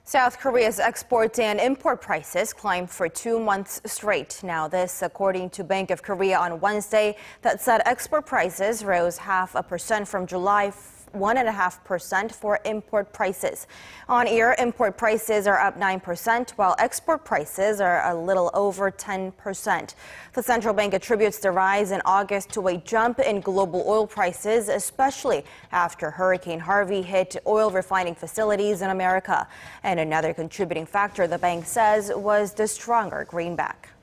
South Korea's export and import prices climbed for 2 months straight. Now, this according to Bank of Korea on Wednesday, that said export prices rose 0.5% from July, 1.5% for import prices. On year, import prices are up 9%, while export prices are a little over 10%. The central bank attributes the rise in August to a jump in global oil prices, especially after Hurricane Harvey hit oil refining facilities in America. And another contributing factor, the bank says, was the stronger greenback.